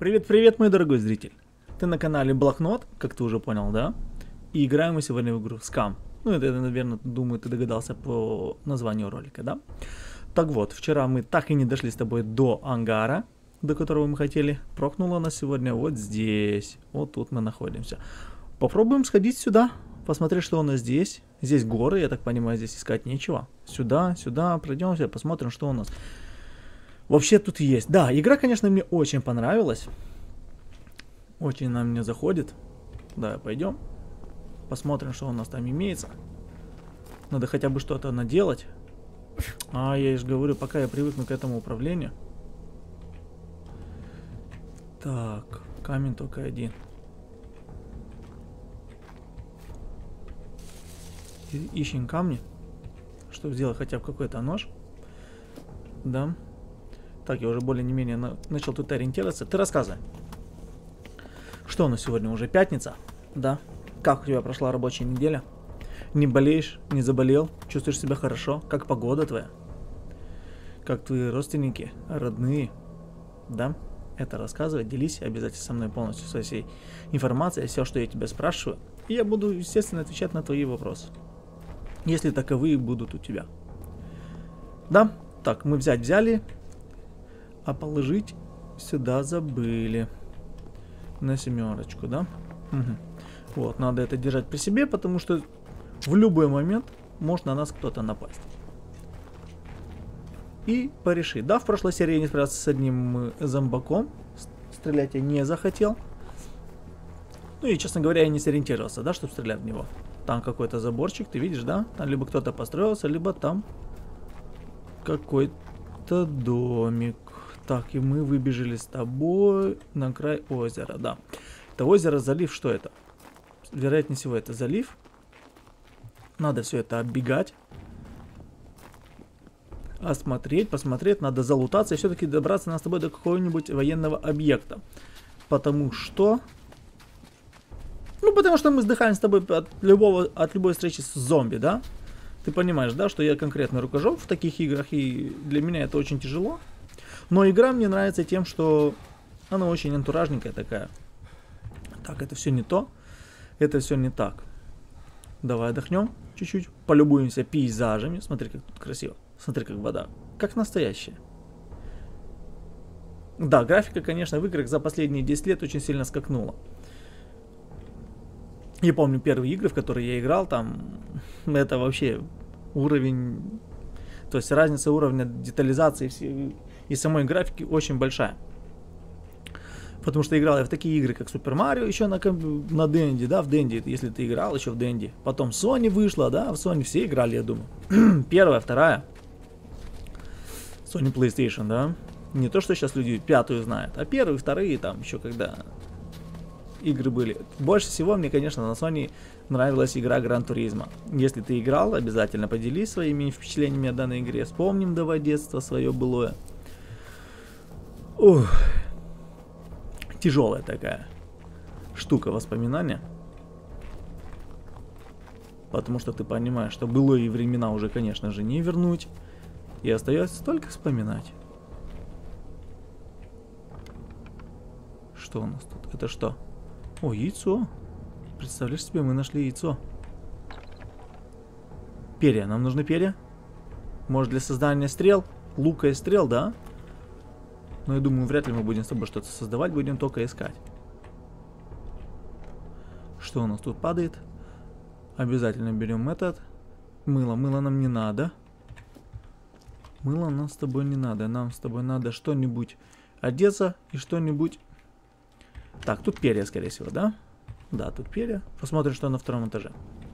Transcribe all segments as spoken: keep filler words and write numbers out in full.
Привет-привет, мой дорогой зритель! Ты на канале Блокнот, как ты уже понял, да? И играем мы сегодня в игру Scam. Ну, это, наверное, думаю, ты догадался по названию ролика, да? Так вот, вчера мы так и не дошли с тобой до ангара, до которого мы хотели. Прокнуло нас сегодня вот здесь. Вот тут мы находимся. Попробуем сходить сюда, посмотреть, что у нас здесь. Здесь горы, я так понимаю, здесь искать нечего. Сюда, сюда, пройдемся, посмотрим, что у нас вообще тут есть. Да, игра, конечно, мне очень понравилась. Очень она мне заходит. Да, пойдем. Посмотрим, что у нас там имеется. Надо хотя бы что-то наделать. А, я же говорю, пока я привыкну к этому управлению. Так, камень только один. И ищем камни, чтобы сделать хотя бы какой-то нож. Да. Так, я уже более-не-менее на начал тут ориентироваться. Ты рассказывай. Что у нас сегодня? Уже пятница? Да. Как у тебя прошла рабочая неделя? Не болеешь? Не заболел? Чувствуешь себя хорошо? Как погода твоя? Как твои родственники? Родные? Да? Это рассказывай, делись обязательно со мной полностью со всей информацией, все, что я тебя спрашиваю. И я буду, естественно, отвечать на твои вопросы. Если таковые будут у тебя. Да? Так, мы взять взяли, а положить сюда забыли. На семерочку, да? Угу. Вот, надо это держать при себе, потому что в любой момент может на нас кто-то напасть. И порешить. Да, в прошлой серии я не справился с одним зомбаком. Стрелять я не захотел. Ну и, честно говоря, я не сориентировался, да, чтобы стрелять в него. Там какой-то заборчик, ты видишь, да? Там либо кто-то построился, либо там какой-то домик. Так, и мы выбежали с тобой на край озера, да. Это озеро, залив, что это? Вероятнее всего, это залив. Надо все это оббегать. Осмотреть, посмотреть, надо залутаться и все-таки добраться нас с тобой до какого-нибудь военного объекта. Потому что... Ну, потому что мы сдыхаем с тобой от, любого, от любой встречи с зомби, да? Ты понимаешь, да, что я конкретно рукожоп в таких играх, и для меня это очень тяжело. Но игра мне нравится тем, что она очень антуражненькая такая. Так, это все не то. Это все не так. Давай отдохнем чуть-чуть. Полюбуемся пейзажами. Смотри, как тут красиво. Смотри, как вода. Как настоящая. Да, графика, конечно, в играх за последние десять лет очень сильно скакнула. Я помню первые игры, в которые я играл, там это вообще уровень... То есть разница уровня детализации всей... и самой графики очень большая. Потому что играл я в такие игры, как Super Mario, еще на, на Денди, да, в Денди, если ты играл еще в Денди. Потом Sony вышла, да, в Sony все играли, я думаю. Первая, вторая. Sony PlayStation, да. Не то, что сейчас люди пятую знают, а первые, вторые, там еще когда игры были. Больше всего мне, конечно, на Sony нравилась игра Gran Turismo. Если ты играл, обязательно поделись своими впечатлениями о данной игре. Вспомним давай детство свое былое. Ух. Тяжелая такая штука воспоминания. Потому что ты понимаешь, что былые времена уже, конечно же, не вернуть. И остается только вспоминать. Что у нас тут? Это что? О, яйцо. Представляешь себе, мы нашли яйцо. Перья. Нам нужны перья? Может, для создания стрел? Лука и стрел, да? Но я думаю, вряд ли мы будем с тобой что-то создавать, будем только искать. Что у нас тут падает? Обязательно берем этот. Мыло. Мыло нам не надо. Мыло нам с тобой не надо. Нам с тобой надо что-нибудь одеться и что-нибудь... Так, тут перья, скорее всего, да? Да, тут перья. Посмотрим, что на втором этаже.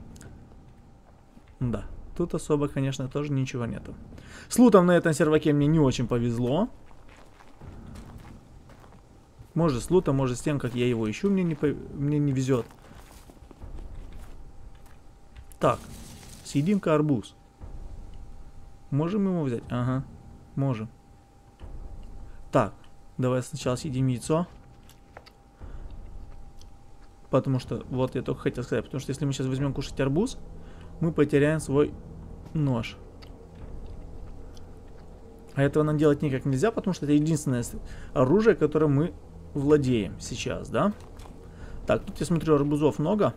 Да, тут особо, конечно, тоже ничего нету. С лутом на этом серваке мне не очень повезло. Может с лутом, может с тем, как я его ищу, мне не, по... мне не везет. Так, съедим-ка арбуз. Можем его взять? Ага, можем. Так, давай сначала съедим яйцо. Потому что, вот я только хотел сказать, потому что если мы сейчас возьмем кушать арбуз, мы потеряем свой нож. А этого нам делать никак нельзя, потому что это единственное оружие, которое мы владеем сейчас, да? Так, тут я смотрю, арбузов много.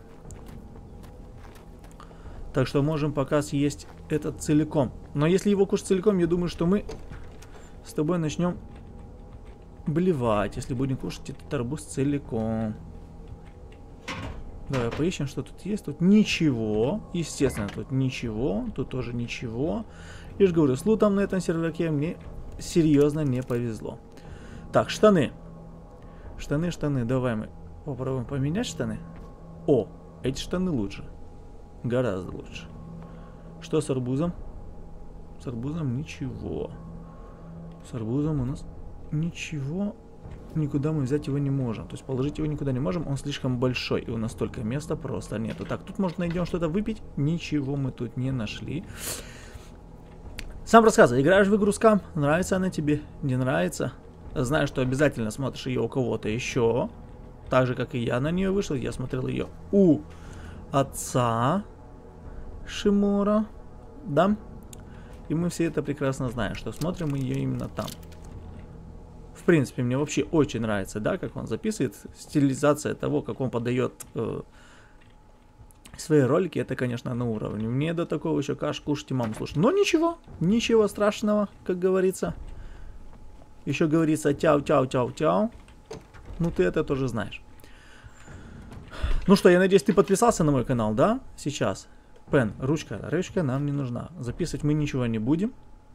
Так что можем пока съесть этот целиком. Но если его кушать целиком, я думаю, что мы с тобой начнем блевать, если будем кушать этот арбуз целиком. Давай поищем, что тут есть. Тут ничего. Естественно, тут ничего. Тут тоже ничего. Я же говорю, с лутом на этом серверке мне серьезно не повезло. Так, штаны. Штаны, штаны. Давай мы попробуем поменять штаны. О, эти штаны лучше. Гораздо лучше. Что с арбузом? С арбузом ничего. С арбузом у нас ничего. Никуда мы взять его не можем. То есть положить его никуда не можем. Он слишком большой. И у нас столько места просто нету. Так, тут может найдем что-то выпить. Ничего мы тут не нашли. Сам рассказывай. Играешь в игру Scam? Нравится она тебе? Не нравится? Знаю, что обязательно смотришь ее у кого-то еще. Так же, как и я на нее вышел. Я смотрел ее у отца Шимора. Да? И мы все это прекрасно знаем, что смотрим мы ее именно там. В принципе, мне вообще очень нравится, да, как он записывает. Стилизация того, как он подает э, свои ролики, это, конечно, на уровне. Мне до такого еще каш кушать и маму слушать. Но ничего, ничего страшного, как говорится. Еще говорится тяу-тяу-тяу-тяу. Ну, ты это тоже знаешь. Ну что, я надеюсь, ты подписался на мой канал, да? Сейчас. Пен, ручка. Ручка нам не нужна. Записывать мы ничего не будем.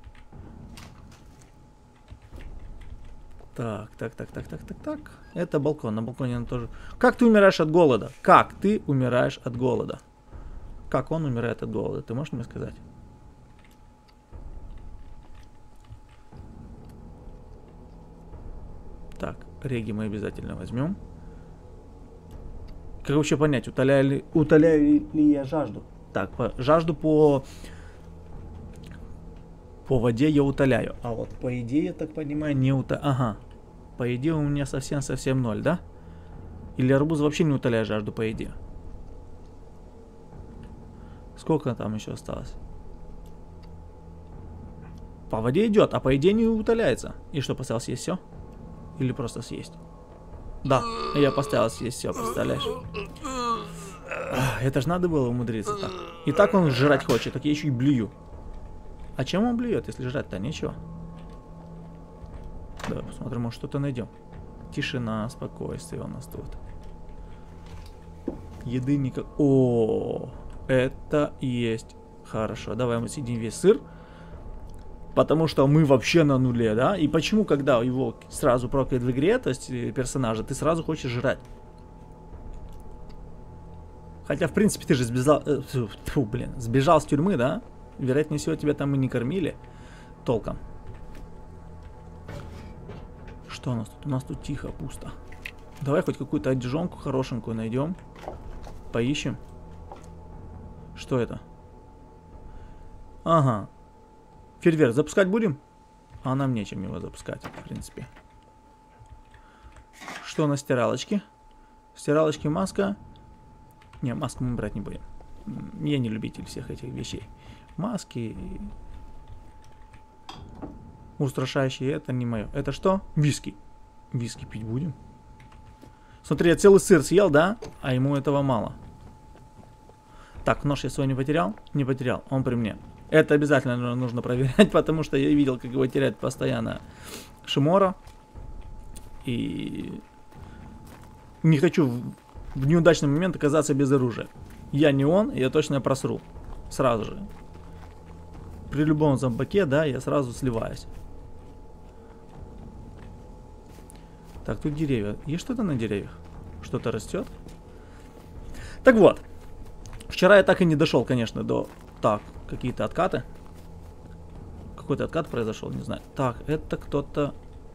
Так, так, так, так, так, так, так. Это балкон. На балконе он тоже... Как ты умираешь от голода? Как ты умираешь от голода? Как он умирает от голода? Ты можешь мне сказать? Так, реги мы обязательно возьмем. Как вообще понять, утоляю ли, утоляю ли я жажду? Так, по, жажду по... По воде я утоляю. А вот по еде, я так понимаю, не утоляю. Ага. По еде у меня совсем-совсем ноль, да? Или арбуз вообще не утоляет жажду по еде? Сколько там еще осталось? По воде идет, а по еде не утоляется. И что, поставил съесть все? Или просто съесть? Да, я поставил съесть все, представляешь? Это ж надо было умудриться так. И так он жрать хочет, так я еще и блюю. А чем он блюет, если жрать-то нечего? Давай посмотрим, может что-то найдем. Тишина, спокойствие у нас тут. Еды никак... О, это есть хорошо. Давай мы съедим весь сыр. Потому что мы вообще на нуле, да? И почему, когда его сразу прокает в игре, то есть персонажа, ты сразу хочешь жрать? Хотя, в принципе, ты же сбежал... Э, фу, блин, сбежал с тюрьмы, да? Вероятнее всего, тебя там и не кормили толком. Что у нас тут? У нас тут тихо, пусто. Давай хоть какую-то одежонку хорошенькую найдем. Поищем. Что это? Ага. Фейерверк запускать будем? А нам нечем его запускать, в принципе. Что на стиралочке? Стиралочки маска. Не, маску мы брать не будем. Я не любитель всех этих вещей. Маски. Устрашающие, это не мое. Это что? Виски. Виски пить будем. Смотри, я целый сыр съел, да? А ему этого мало. Так, нож я свой не потерял? Не потерял, он при мне. Это обязательно нужно проверять, потому что я видел, как его теряет постоянно Шимора. И не хочу в, в неудачный момент оказаться без оружия. Я не он, я точно просру. Сразу же. При любом зомбаке, да, я сразу сливаюсь. Так, тут деревья. Есть что-то на деревьях? Что-то растет? Так вот. Вчера я так и не дошел, конечно, до... Так, какие-то откаты. Какой-то откат произошел, не знаю. Так, это кто-то...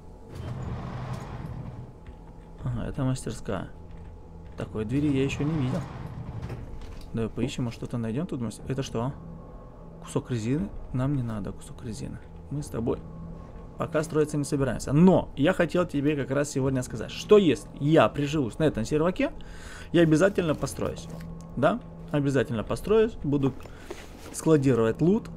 Ага, это мастерская. Такой двери я еще не видел. Давай поищем, может что-то найдем тут. Это что? Кусок резины? Нам не надо кусок резины. Мы с тобой пока строиться не собираемся. Но я хотел тебе как раз сегодня сказать, что если я приживусь на этом серваке, я обязательно построюсь. Да? Обязательно построюсь. Буду складировать лут.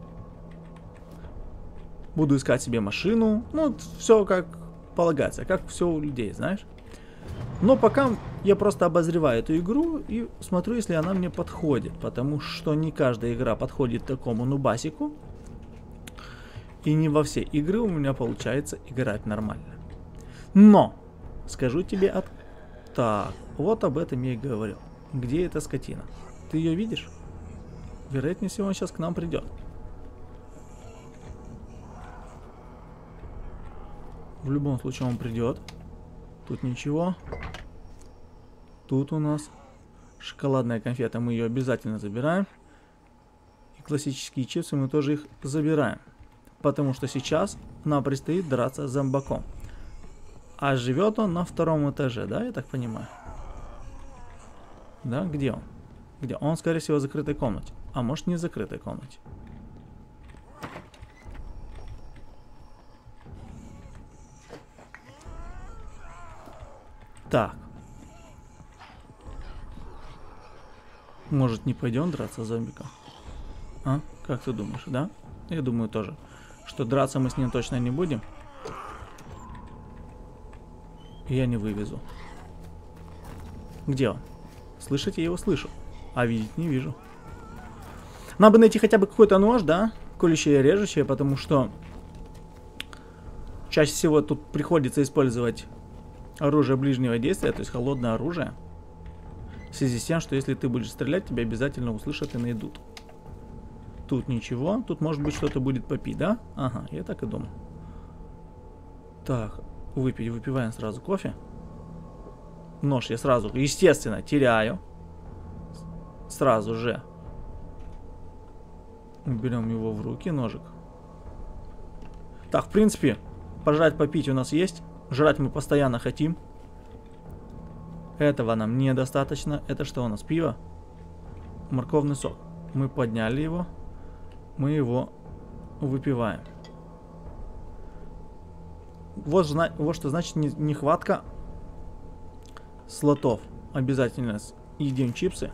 Буду искать себе машину. Ну, все как полагается. Как все у людей, знаешь. Но пока я просто обозреваю эту игру и смотрю, если она мне подходит. Потому что не каждая игра подходит такому нубасику. И не во все игры у меня получается играть нормально. Но, скажу тебе от... Так, вот об этом я и говорил. Где эта скотина? Ты ее видишь? Вероятнее всего, он сейчас к нам придет. В любом случае он придет. Тут ничего. Тут у нас шоколадная конфета. Мы ее обязательно забираем. И классические чипсы мы тоже их забираем. Потому что сейчас нам предстоит драться с зомбаком. А живет он на втором этаже, да, я так понимаю? Да, где он? Где? Он, скорее всего, в закрытой комнате. А может, не в закрытой комнате. Так. Может, не пойдем драться с зомбиком? А? Как ты думаешь, да? Я думаю тоже. Что драться мы с ним точно не будем. Я не вывезу. Где он? Слышать я его слышу, а видеть не вижу. Надо бы найти хотя бы какой-то нож, да? Колющее и режущее, потому что чаще всего тут приходится использовать оружие ближнего действия, то есть холодное оружие. В связи с тем, что если ты будешь стрелять, тебя обязательно услышат и найдут. Тут ничего, тут может быть что-то будет попить, да? Ага, я так и думал. Так, выпить, выпиваем сразу кофе. Нож я сразу, естественно, теряю. Сразу же. Берем его в руки, ножик. Так, в принципе, пожрать, попить у нас есть. Жрать мы постоянно хотим. Этого нам недостаточно. Это что у нас? Пиво? Морковный сок. Мы подняли его. Мы его выпиваем. Вот, вот что значит нехватка слотов. Обязательно едим чипсы.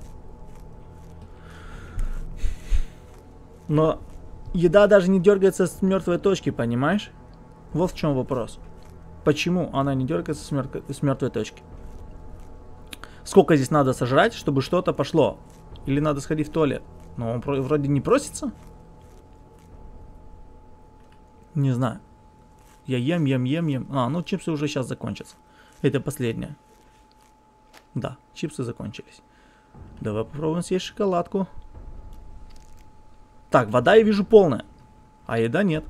Но еда даже не дергается с мертвой точки, понимаешь? Вот в чем вопрос. Почему она не дергается с, мер... с мертвой точки? Сколько здесь надо сожрать, чтобы что-то пошло? Или надо сходить в туалет? Но он вроде не просится. Не знаю. Я ем, ем, ем, ем. А, ну чипсы уже сейчас закончатся. Это последнее. Да, чипсы закончились. Давай попробуем съесть шоколадку. Так, вода я вижу полная. А еда нет.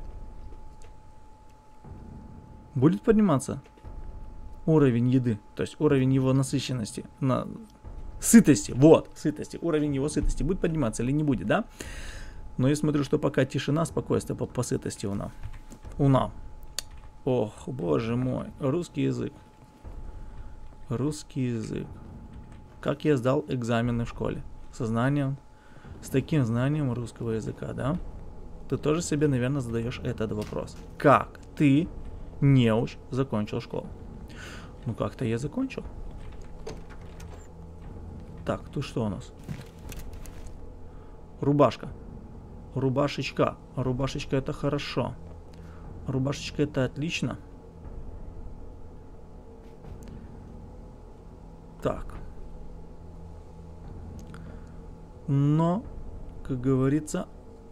Будет подниматься уровень еды. То есть уровень его насыщенности. На... Сытости. Вот, сытости. Уровень его сытости будет подниматься или не будет, да? Но я смотрю, что пока тишина, спокойствие по, по сытости у нас. У нас. Ох, боже мой. Русский язык. Русский язык. Как я сдал экзамены в школе. Со знанием. С таким знанием русского языка, да? Ты тоже себе, наверное, задаешь этот вопрос. Как ты, неуч, закончил школу? Ну, как-то я закончил. Так, тут что у нас? Рубашка. Рубашечка. Рубашечка это хорошо. Рубашечка это отлично. Так. Но, как говорится,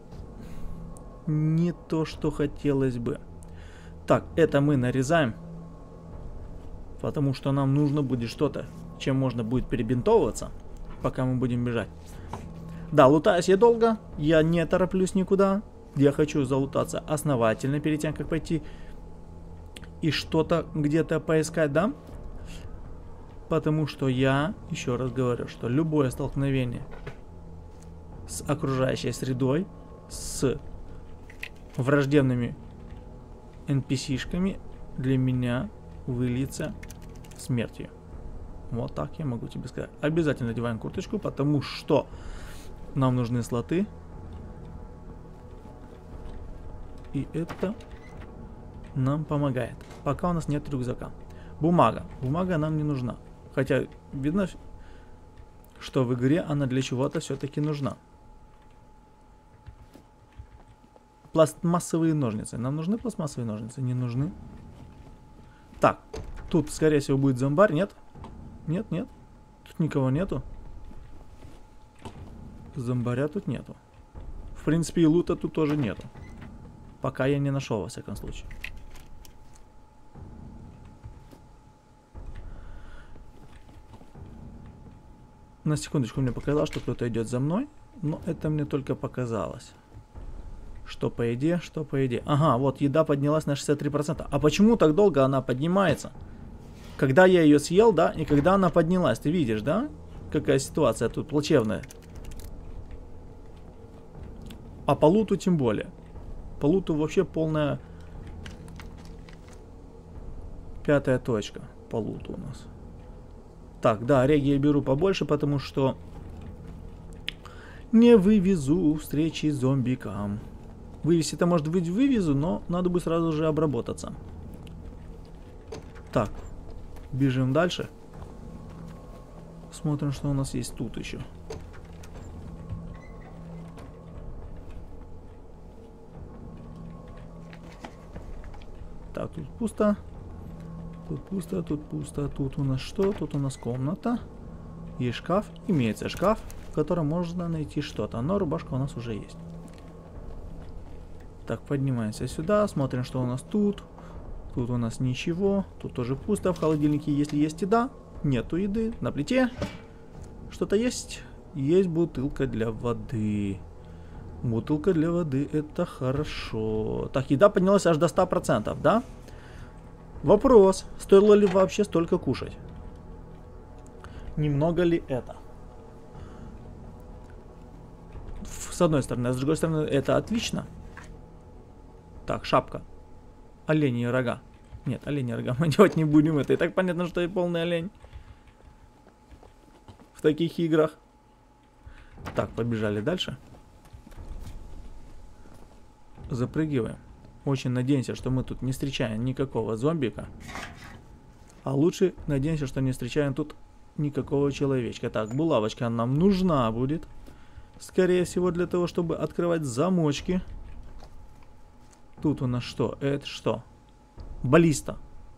не то, что хотелось бы. Так, это мы нарезаем. Потому что нам нужно будет что-то, чем можно будет перебинтовываться, пока мы будем бежать. Да, лутаюсь я долго. Я не тороплюсь никуда. Я хочу залутаться основательно перед тем, как пойти и что-то где-то поискать, да? Потому что я, еще раз говорю, что любое столкновение с окружающей средой, с враждебными эн пи си-шками для меня выльется смертью. Вот так я могу тебе сказать. Обязательно надеваем курточку, потому что нам нужны слоты. И это нам помогает. Пока у нас нет рюкзака. Бумага. Бумага нам не нужна. Хотя видно, что в игре она для чего-то все-таки нужна. Пластмассовые ножницы. Нам нужны пластмассовые ножницы? Не нужны. Так, тут, скорее всего, будет зомбарь, нет? Нет, нет. Тут никого нету. Зомбаря тут нету. В принципе, и лута тут тоже нету. Пока я не нашел, во всяком случае. На секундочку мне показалось, что кто-то идет за мной. Но это мне только показалось. Что по еде, что по еде. Ага, вот еда поднялась на шестьдесят три процента. А почему так долго она поднимается? Когда я ее съел, да, и когда она поднялась. Ты видишь, да? Какая ситуация тут плачевная. А по луту тем более. По луту вообще полная пятая точка по луту у нас. Так, да, реги я беру побольше, потому что не вывезу встречи с зомбикам. Вывести-то, может быть, вывезу, но надо бы сразу же обработаться. Так, бежим дальше. Смотрим, что у нас есть тут еще. Так, тут пусто. Тут пусто, тут пусто. Тут у нас что? Тут у нас комната. И шкаф. Имеется шкаф, в котором можно найти что-то. Но рубашка у нас уже есть. Так, поднимаемся сюда. Смотрим, что у нас тут. Тут у нас ничего. Тут тоже пусто. В холодильнике, если есть еда, нету еды. На плите что-то есть. Есть бутылка для воды. Бутылка для воды, это хорошо. Так, еда поднялась аж до ста процентов, да? Вопрос, стоило ли вообще столько кушать? Немного ли это? С одной стороны, а с другой стороны, это отлично. Так, шапка. Оленьи рога. Нет, оленьи рога мы делать не будем. Это и так понятно, что я полный олень. В таких играх. Так, побежали дальше. Запрыгиваем. Очень надеемся, что мы тут не встречаем никакого зомбика. А лучше надеемся, что не встречаем тут никакого человечка. Так, булавочка нам нужна будет. Скорее всего, для того, чтобы открывать замочки. Тут у нас что? Это что? Баллиста.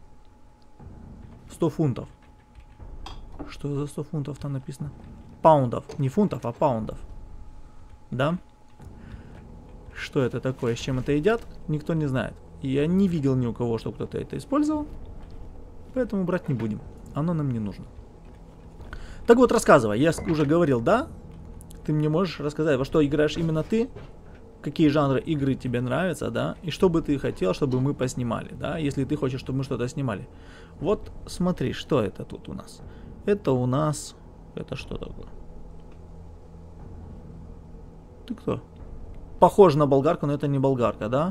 сто фунтов. Что за сто фунтов там написано? Паундов. Не фунтов, а паундов. Да? Что это такое, с чем это едят, никто не знает. Я не видел ни у кого, что кто-то это использовал. Поэтому брать не будем. Оно нам не нужно. Так вот, рассказывай. Я уже говорил, да? Ты мне можешь рассказать, во что играешь именно ты? Какие жанры игры тебе нравятся, да? И что бы ты хотел, чтобы мы поснимали, да? Если ты хочешь, чтобы мы что-то снимали. Вот, смотри, что это тут у нас. Это у нас... Это что такое? Ты кто? Похоже на болгарку, но это не болгарка, да?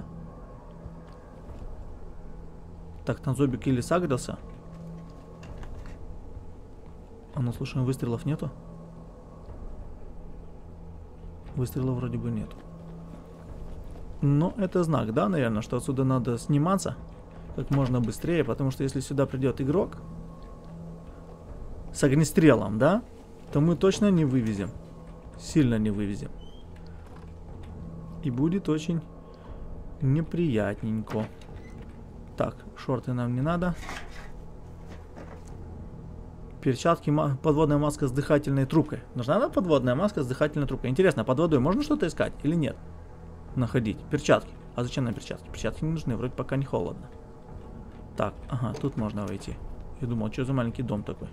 Так, там зомбик или сагрился. А ну, слушаем, выстрелов нету? Выстрелов вроде бы нету. Но это знак, да, наверное, что отсюда надо сниматься как можно быстрее, потому что если сюда придет игрок с огнестрелом, да, то мы точно не вывезем. Сильно не вывезем. И будет очень неприятненько. Так, шорты нам не надо. Перчатки, подводная маска с дыхательной трубкой. Нужна нам подводная маска с дыхательной трубкой. Интересно, под водой можно что-то искать или нет? Находить. Перчатки. А зачем нам перчатки? Перчатки не нужны, вроде пока не холодно. Так, ага, тут можно войти. Я думал, что за маленький дом такой.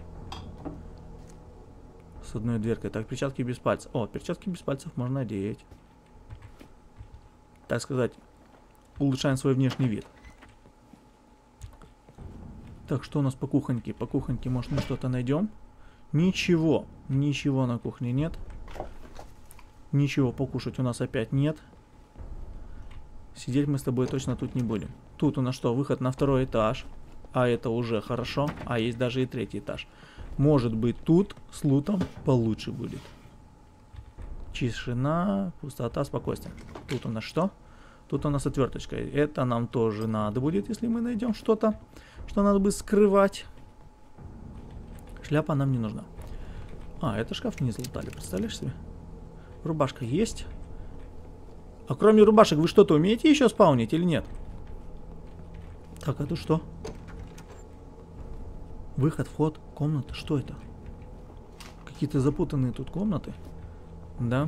С одной дверкой. Так, перчатки без пальцев. О, перчатки без пальцев можно одеть. Так сказать, улучшаем свой внешний вид. Так, что у нас по кухоньке? По кухоньке, может, мы что-то найдем? Ничего. Ничего на кухне нет. Ничего покушать у нас опять нет. Сидеть мы с тобой точно тут не будем. Тут у нас что? Выход на второй этаж. А это уже хорошо. А есть даже и третий этаж. Может быть, тут с лутом получше будет. Тишина, пустота, спокойствие. Тут у нас что? Тут у нас отверточка. Это нам тоже надо будет, если мы найдем что-то, что надо бы скрывать. Шляпа нам не нужна. А, это шкаф не залутали, представляешь себе? Рубашка есть. А кроме рубашек вы что-то умеете еще спаунить или нет? Так, а тут что? Выход, вход, комната? Что это? Какие-то запутанные тут комнаты. Да.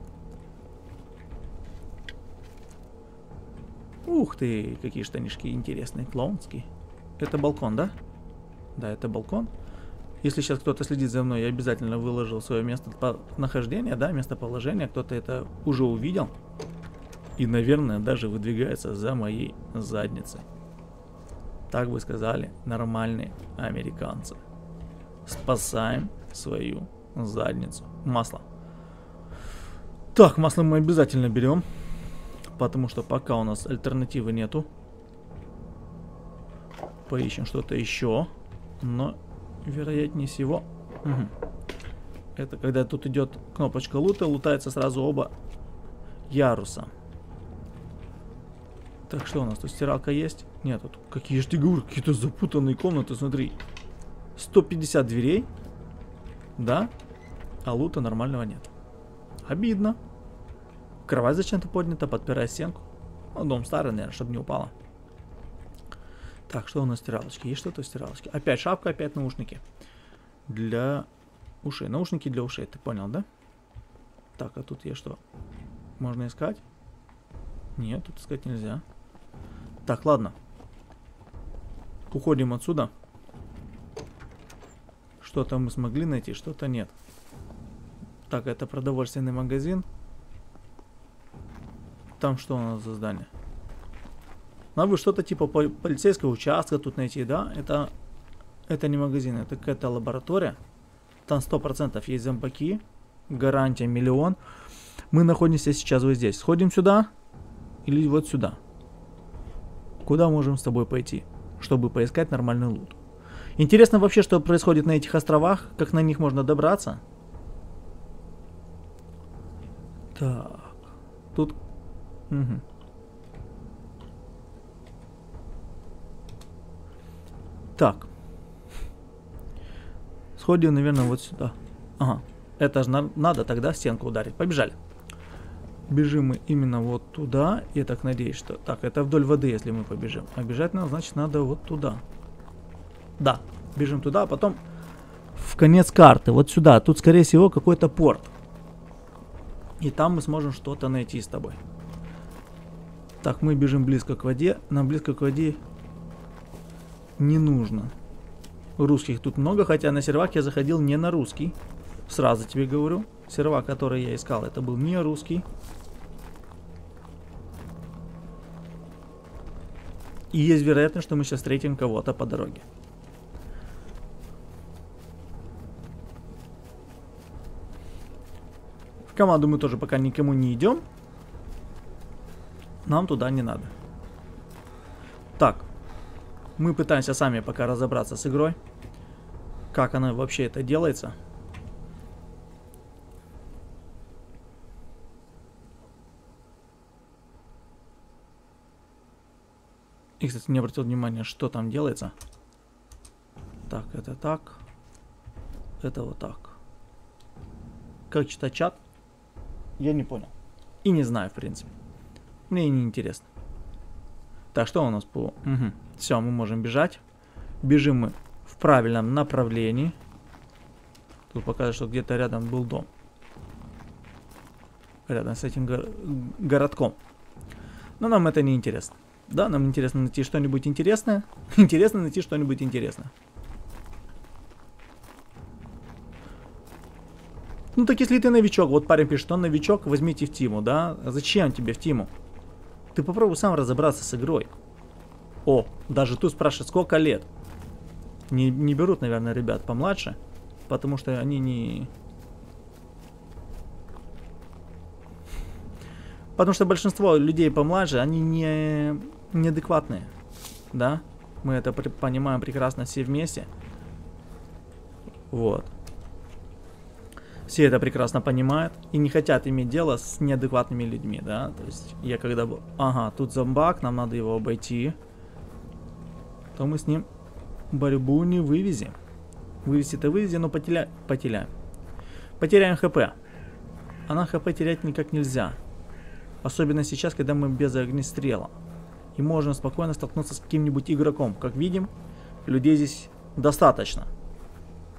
Ух ты, какие штанишки интересные, клоунские. Это балкон, да? Да, это балкон. Если сейчас кто-то следит за мной, я обязательно выложил свое место нахождения, да, местоположение. Кто-то это уже увидел. И, наверное, даже выдвигается за моей задницей. Так бы сказали нормальные американцы. Спасаем свою задницу. Масло. Так, масло мы обязательно берем. Потому что пока у нас альтернативы нету. Поищем что-то еще. Но, вероятнее всего... Угу. Это когда тут идет кнопочка лута, лутается сразу оба яруса. Так, что у нас тут? Стиралка есть? Нет, тут какие же ты говорю, какие-то запутанные комнаты, смотри. сто пятьдесят дверей. Да? А лута нормального нет. Обидно. Кровать зачем-то поднята, подпирая стенку. Ну, дом старый, наверное, чтобы не упало. Так, что у нас в стиралочке? Есть что-то в стиралочке? Опять шапка, опять наушники. Для ушей. Наушники для ушей, ты понял, да? Так, а тут есть что? Можно искать? Нет, тут искать нельзя. Так, ладно. Уходим отсюда. Что-то мы смогли найти, что-то нет. Так, это продовольственный магазин. Там что у нас за здание? Надо бы что-то типа полицейского участка тут найти, да? Это, это не магазин, это какая-то лаборатория. Там сто процентов есть зомбаки. Гарантия миллион. Мы находимся сейчас вот здесь. Сходим сюда или вот сюда. Куда можем с тобой пойти, чтобы поискать нормальный лут? Интересно вообще, что происходит на этих островах, как на них можно добраться. Так, тут... Угу. Так. Сходим, наверное, вот сюда. Ага. Это же на надо тогда в стенку ударить. Побежали. Бежим мы именно вот туда. Я так надеюсь, что... Так, это вдоль воды, если мы побежим. А бежать нам, значит, надо вот туда. Да. Бежим туда, а потом в конец карты. Вот сюда. Тут, скорее всего, какой-то порт. И там мы сможем что-то найти с тобой. Так, мы бежим близко к воде. Нам близко к воде не нужно. Русских тут много, хотя на сервак я заходил не на русский. Сразу тебе говорю. Сервак, который я искал, это был не русский. И есть вероятность, что мы сейчас встретим кого-то по дороге. В команду мы тоже пока никому не идем. Нам туда не надо. Так. Мы пытаемся сами пока разобраться с игрой. Как она вообще это делается. И, кстати, не обратил внимания, что там делается. Так, это так. Это вот так. Как читать чат? Я не понял. И не знаю, в принципе. Мне не интересно. Так, что у нас по... Угу. Все, мы можем бежать. Бежим мы в правильном направлении. Тут показывает, что где-то рядом был дом. Рядом с этим го... городком. Но нам это не интересно. Да, нам интересно найти что-нибудь интересное. Интересно найти что-нибудь интересное. Ну так если ты новичок, вот парень пишет, что он новичок, возьмите в тиму, да? А зачем тебе в тиму? Ты попробуй сам разобраться с игрой. О, даже тут спрашивают, сколько лет. Не, не берут, наверное, ребят помладше, потому что они не... Потому что большинство людей помладше, они не неадекватные, да? Мы это при, понимаем прекрасно все вместе. Вот. Все это прекрасно понимают и не хотят иметь дело с неадекватными людьми, да? То есть я когда был... Ага, тут зомбак, нам надо его обойти. То мы с ним борьбу не вывезем. Вывести-то вывезем, но потеря... потеряем. Потеряем хп. А нам хп терять никак нельзя. Особенно сейчас, когда мы без огнестрела. И можем спокойно столкнуться с каким-нибудь игроком. Как видим, людей здесь достаточно.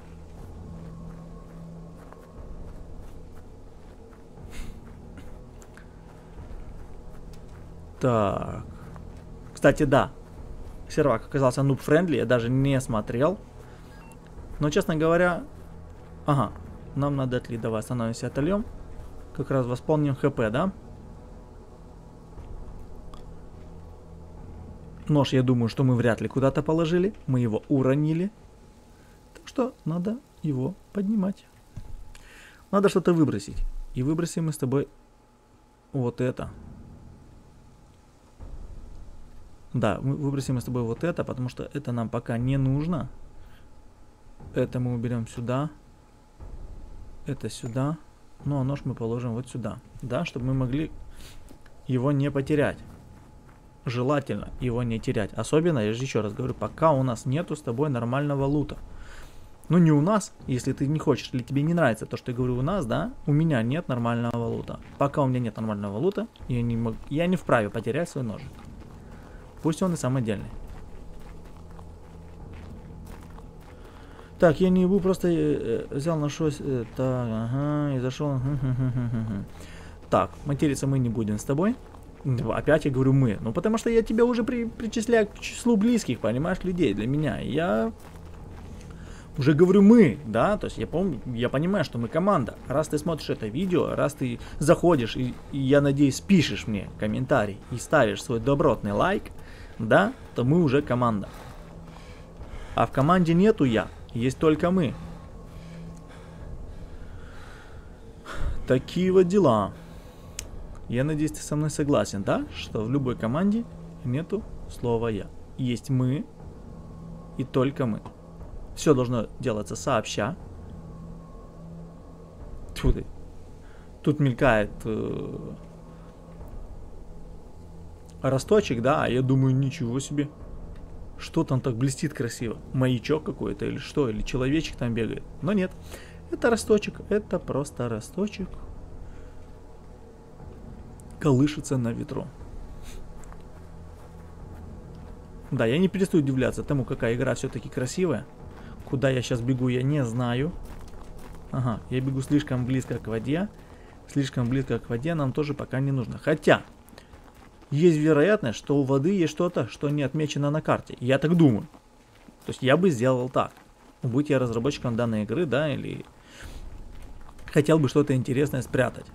Так. Кстати, да. Сервак оказался noob-friendly, я даже не смотрел. Но, честно говоря... Ага. Нам надо отлить. Давай остановимся, отольем. Как раз восполним хп, да? Нож, я думаю, что мы вряд ли куда-то положили. Мы его уронили. Так что надо его поднимать. Надо что-то выбросить. И выбросим мы с тобой вот это. Да, мы выбросим мы с тобой вот это, потому что это нам пока не нужно. Это мы уберем сюда. Это сюда. Ну а нож мы положим вот сюда. Да, чтобы мы могли его не потерять. Желательно его не терять. Особенно, я же еще раз говорю, пока у нас нету с тобой нормального лута. Ну не у нас, если ты не хочешь, или тебе не нравится то, что я говорю у нас, да, у меня нет нормального лута. Пока у меня нет нормального лута, я не, мог, я не вправе потерять свой ножик. Пусть он и самодельный. Так, я не ебу, просто э, взял нашлось. Э, так, ага, и зашел. Так, материться мы не будем с тобой. Опять я говорю мы. Ну потому что я тебя уже при, причисляю к числу близких, понимаешь, людей для меня. Я уже говорю мы, да, то есть я помню, я понимаю, что мы команда. Раз ты смотришь это видео, раз ты заходишь и, и я надеюсь, пишешь мне комментарий и ставишь свой добротный лайк, да, то мы уже команда. А в команде нету я, есть только мы. Такие вот дела. Я надеюсь, ты со мной согласен, да, что в любой команде нету слова я. Есть мы и только мы. Все должно делаться сообща. Тьфу ты. Тут мелькает э, росточек, да, а я думаю, ничего себе. Что там так блестит красиво? Маячок какой-то или что? Или человечек там бегает? Но нет, это росточек, это просто росточек. Колышется на ветру. Да, я не перестаю удивляться тому, какая игра все-таки красивая. Куда я сейчас бегу, я не знаю. Ага, я бегу слишком близко к воде. Слишком близко к воде нам тоже пока не нужно. Хотя, есть вероятность, что у воды есть что-то, что не отмечено на карте. Я так думаю. То есть я бы сделал так. Будь я разработчиком данной игры, да, или хотел бы что-то интересное спрятать.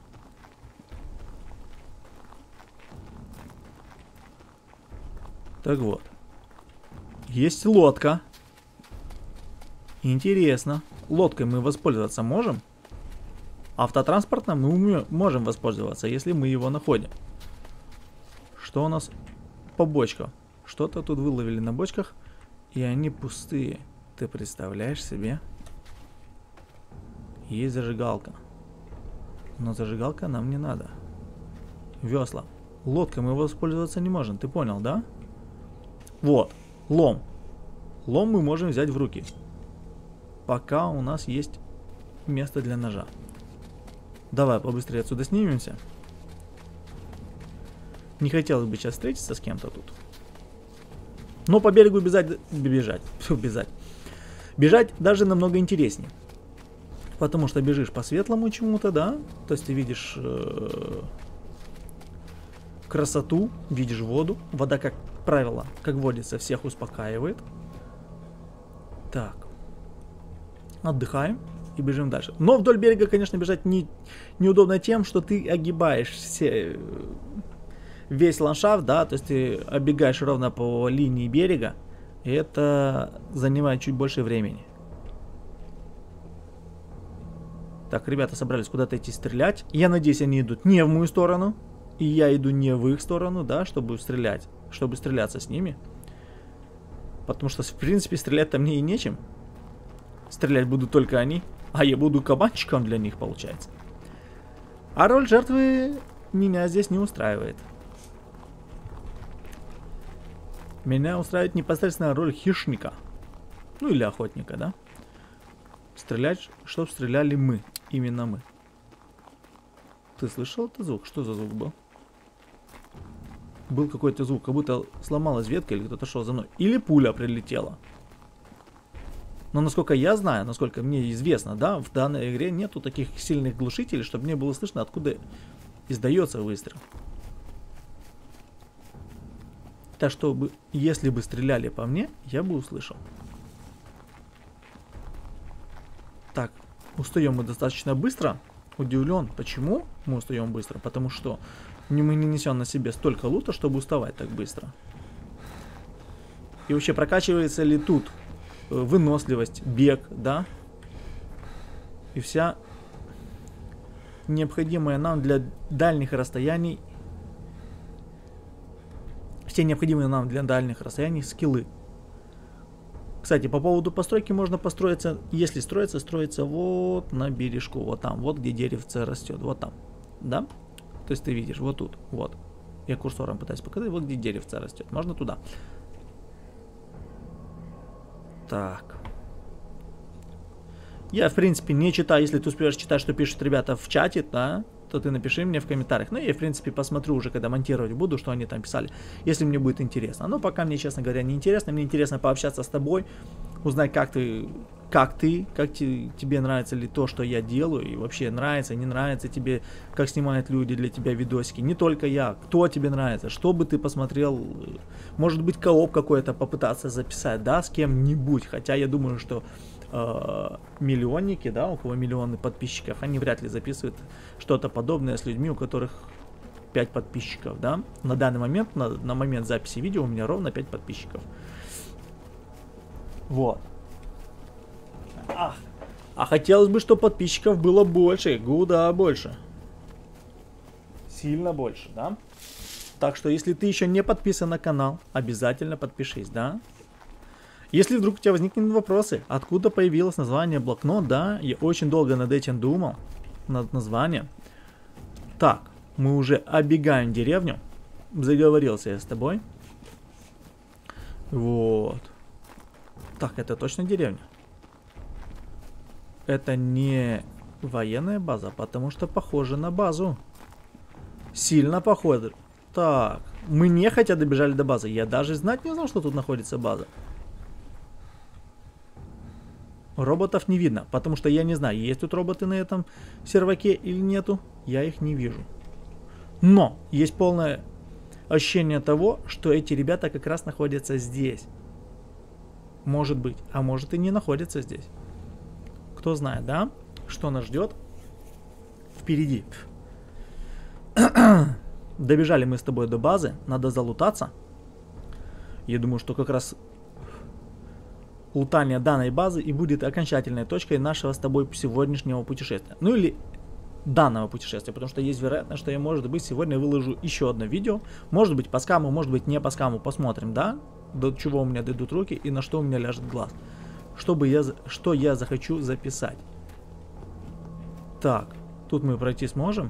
Так вот. Есть лодка. Интересно. Лодкой мы воспользоваться можем? Автотранспортом мы можем воспользоваться, если мы его находим. Что у нас по бочкам? Что-то тут выловили на бочках, и они пустые. Ты представляешь себе? Есть зажигалка. Но зажигалка нам не надо. Весла. Лодкой мы воспользоваться не можем, ты понял, да? Вот, лом. Лом мы можем взять в руки. Пока у нас есть место для ножа. Давай побыстрее отсюда снимемся. Не хотелось бы сейчас встретиться с кем-то тут. Но по берегу бежать, бежать, бежать. Бежать даже намного интереснее. Потому что бежишь по светлому чему-то, да? То есть ты видишь э, красоту, видишь воду. Вода, как правило, как водится, всех успокаивает. Так. Отдыхаем и бежим дальше. Но вдоль берега, конечно, бежать не, неудобно тем, что ты огибаешь все, весь ландшафт, да, то есть ты оббегаешь ровно по линии берега, и это занимает чуть больше времени. Так, ребята собрались куда-то идти стрелять. Я надеюсь, они идут не в мою сторону, и я иду не в их сторону, да, чтобы стрелять, чтобы стреляться с ними. Потому что, в принципе, стрелять-то мне и нечем. Стрелять будут только они, а я буду кабанчиком для них, получается. А роль жертвы меня здесь не устраивает. Меня устраивает непосредственно роль хищника. Ну или охотника, да? Стрелять, чтоб стреляли мы. Именно мы. Ты слышал этот звук? Что за звук был? Был какой-то звук, как будто сломалась ветка или кто-то шел за мной. Или пуля прилетела. Но насколько я знаю, насколько мне известно, да, в данной игре нету таких сильных глушителей, чтобы мне было слышно, откуда издается выстрел. Так, чтобы, если бы стреляли по мне, я бы услышал. Так, устаем мы достаточно быстро. Удивлен, почему мы устаем быстро? Потому что мы не несем на себе столько лута, чтобы уставать так быстро. И вообще, прокачивается ли тут выносливость, бег, да? И вся необходимая нам для дальних расстояний, все необходимые нам для дальних расстояний скиллы. Кстати, по поводу постройки можно построиться, если строиться, строиться вот на бережку, вот там, вот где деревце растет, вот там, да? То есть ты видишь, вот тут, вот. Я курсором пытаюсь показать, вот где деревце растет, можно туда. Так. Я, в принципе, не читаю, если ты успеешь читать, что пишут ребята в чате, да, то ты напиши мне в комментариях. Ну, я, в принципе, посмотрю уже, когда монтировать буду, что они там писали, если мне будет интересно. Но пока мне, честно говоря, не интересно. Мне интересно пообщаться с тобой, узнать, как ты, как ты, как te, тебе нравится ли то, что я делаю, и вообще нравится, не нравится тебе, как снимают люди для тебя видосики. Не только я, кто тебе нравится, что бы ты посмотрел, может быть, кооп какой-то попытаться записать, да, с кем-нибудь. Хотя я думаю, что миллионники, да, у кого миллионы подписчиков, они вряд ли записывают что-то подобное с людьми, у которых пять подписчиков, да. На данный момент, на, на момент записи видео у меня ровно пять подписчиков. Вот. А, а хотелось бы, чтобы подписчиков было больше, куда больше. Сильно больше, да. Так что, если ты еще не подписан на канал, обязательно подпишись, да. Если вдруг у тебя возникнут вопросы, откуда появилось название блокнот, да, я очень долго над этим думал, над названием. Так, мы уже оббегаем деревню, заговорился я с тобой. Вот. Так, это точно деревня? Это не военная база, потому что похоже на базу. Сильно похоже. Так, мы нехотя добежали до базы, я даже знать не знал, что тут находится база. Роботов не видно, потому что я не знаю, есть тут роботы на этом серваке или нету. Я их не вижу. Но есть полное ощущение того, что эти ребята как раз находятся здесь. Может быть, а может и не находятся здесь. Кто знает, да? Что нас ждет впереди. Добежали мы с тобой до базы, надо залутаться. Я думаю, что как раз лутание данной базы и будет окончательной точкой нашего с тобой сегодняшнего путешествия. Ну или данного путешествия, потому что есть вероятность, что я, может быть, сегодня выложу еще одно видео. Может быть, по скаму, может быть, не по скаму. Посмотрим, да? До чего у меня дойдут руки и на что у меня ляжет глаз. Чтобы я, что я захочу записать. Так, тут мы пройти сможем?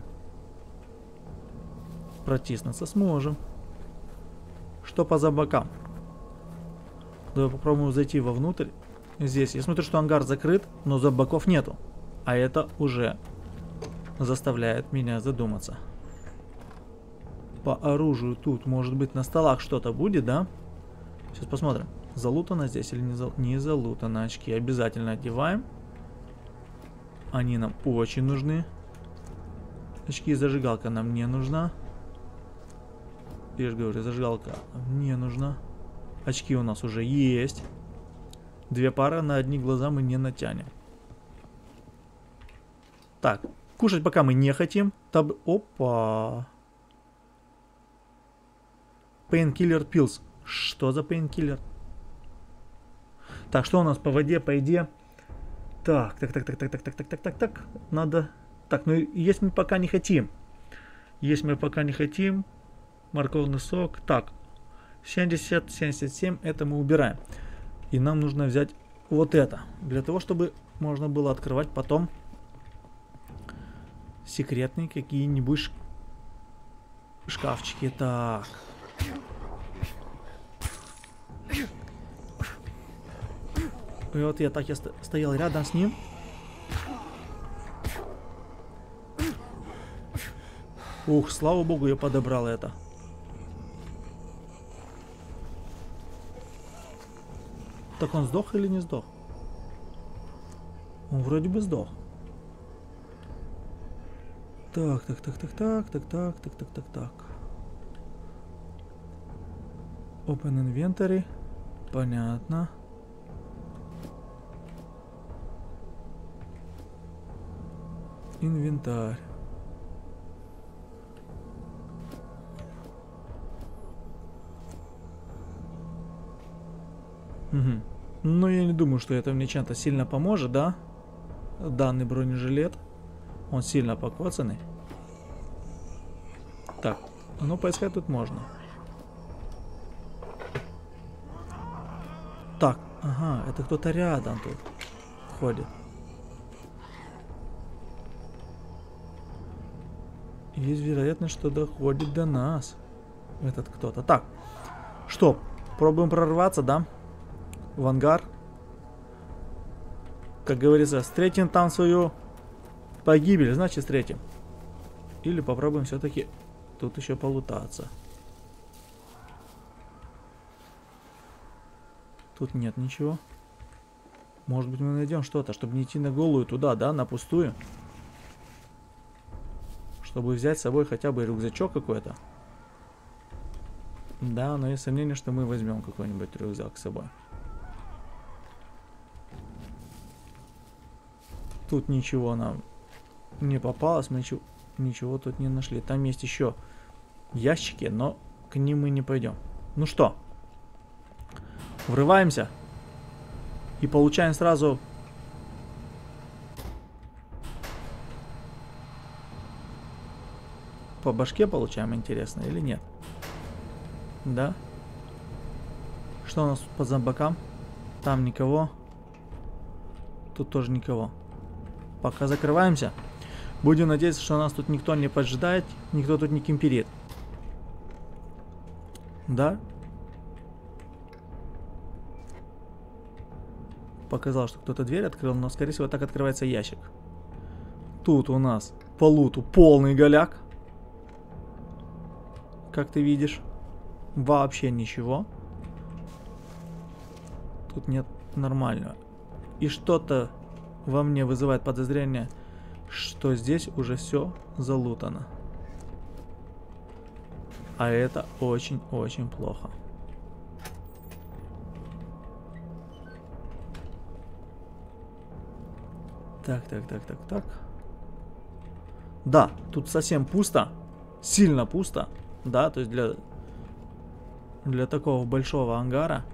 Протиснуться сможем. Что по за бокам? Давай попробуем зайти вовнутрь. Здесь я смотрю, что ангар закрыт, но за боков нету. А это уже заставляет меня задуматься. По оружию тут, может быть, на столах что-то будет, да? Сейчас посмотрим. Залутано здесь или не, зал... не залутано. Очки обязательно одеваем. Они нам очень нужны. Очки и зажигалка нам не нужна. Я же говорю, зажигалка не нужна. Очки у нас уже есть. Две пары на одни глаза мы не натянем. Так, кушать пока мы не хотим. Таб... Опа. Painkiller Pills. Что за Painkiller? Так, что у нас по воде, по еде? Так, так, так, так, так, так, так, так, так, так, так. Надо... Так, ну есть мы пока не хотим. Есть мы пока не хотим. Морковный сок. Так. семьдесят, семьдесят семь, это мы убираем. И нам нужно взять вот это. Для того, чтобы можно было открывать потом секретные какие-нибудь шкафчики. Так. И вот я так я стоял рядом с ним. Ух, слава богу, я подобрал это. Так он сдох или не сдох? Он вроде бы сдох. Так, так, так, так, так, так, так, так, так, так, так, так. Open Inventory. Понятно. Инвентарь. Угу. Но я не думаю, что это мне чем-то сильно поможет, да? Данный бронежилет. Он сильно покоцанный. Так, ну поискать тут можно. Так, ага, это кто-то рядом тут ходит. Есть вероятность, что доходит до нас этот кто-то. Так, что, пробуем прорваться, да? В ангар. Как говорится, встретим там свою погибель, значит встретим. Или попробуем все-таки тут еще полутаться. Тут нет ничего. Может быть, мы найдем что-то, чтобы не идти на голую туда, да, на пустую. Чтобы взять с собой хотя бы рюкзачок какой-то. Да, но есть сомнение, что мы возьмем какой-нибудь рюкзак с собой. Тут ничего нам не попалось, мы ничего, ничего тут не нашли. Там есть еще ящики, но к ним мы не пойдем. Ну что, врываемся и получаем сразу по башке, получаем, интересно, или нет? Да? Что у нас по зомбакам? Там никого. Тут тоже никого. Пока закрываемся. Будем надеяться, что нас тут никто не поджидает, никто тут не кемперит. Да? Показал, что кто-то дверь открыл, но, скорее всего, так открывается ящик. Тут у нас по луту полный голяк. Как ты видишь. Вообще ничего. Тут нет нормального. И что-то во мне вызывает подозрение, что здесь уже все залутано. А это очень-очень плохо. Так, так, так, так, так. Да, тут совсем пусто. Сильно пусто. Да, то есть для, для такого большого ангара.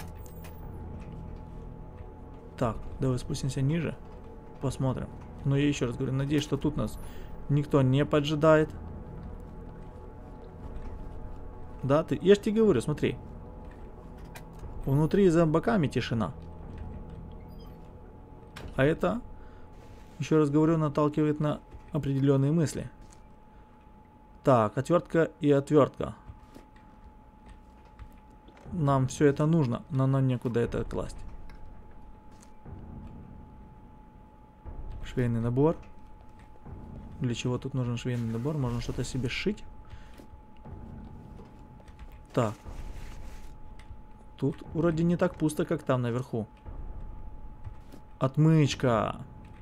Так, давай спустимся ниже. Посмотрим. Но я еще раз говорю, надеюсь, что тут нас никто не поджидает. Да, ты... Я же тебе говорю, смотри. Внутри за зомбаками тишина. А это, еще раз говорю, наталкивает на определенные мысли. Так, отвертка и отвертка. Нам все это нужно, но нам некуда это класть. Швейный набор. Для чего тут нужен швейный набор? Можно что-то себе сшить. Так. Тут вроде не так пусто, как там наверху. Отмычка.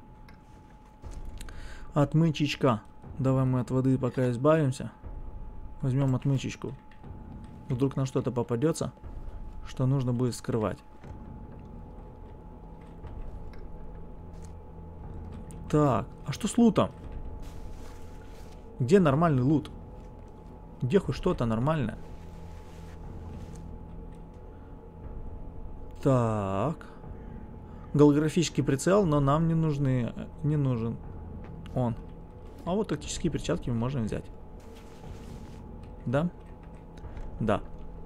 Отмычечка. Давай мы от воды пока избавимся. Возьмем отмычечку. Вдруг нам что-то попадется, что нужно будет скрывать. Так, а что с лутом? Где нормальный лут? Где хоть что-то нормальное? Так. Голографический прицел, но нам не нужны, не нужен он. А вот тактические перчатки мы можем взять. Да? Да.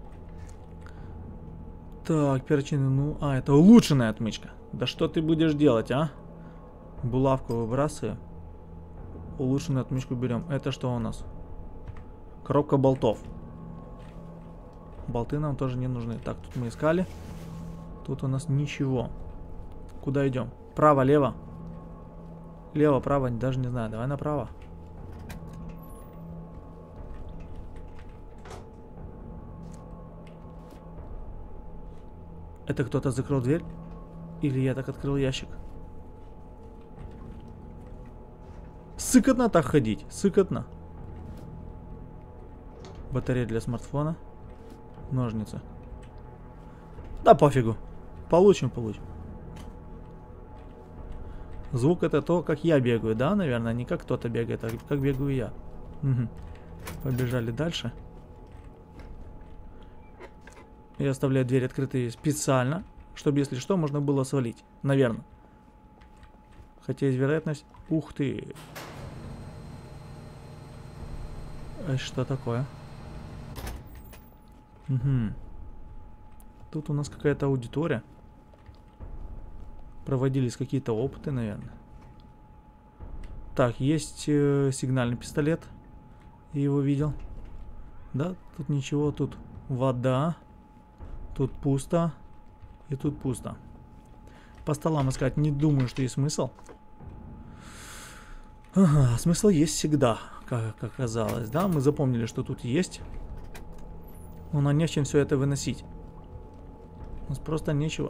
Так, перчины, ну... А, это улучшенная отмычка. Да что ты будешь делать, а? Булавку выбрасываем. Улучшенную отмычку берем. Это что у нас? Коробка болтов. Болты нам тоже не нужны. Так, тут мы искали. Тут у нас ничего. Куда идем? Право, лево. Лево, право, даже не знаю. Давай направо. Это кто-то закрыл дверь? Или я так открыл ящик? Сыкотно так ходить. Сыкотно. Батарея для смартфона. Ножницы. Да пофигу. Получим, получим. Звук это то, как я бегаю, да, наверное, не как кто-то бегает, а как бегаю я. Угу. Побежали дальше. Я оставляю дверь открытой специально, чтобы, если что, можно было свалить. Наверное. Хотя есть вероятность... Ух ты! А что такое? Угу. Тут у нас какая-то аудитория. Проводились какие-то опыты, наверное. Так, есть э, сигнальный пистолет. Я его видел. Да, тут ничего, тут вода. Тут пусто. И тут пусто. По столам искать не думаю, что есть смысл. Ага, смысл есть всегда, как, как оказалось. Да, мы запомнили, что тут есть. Но нам не в чем все это выносить. У нас просто нечего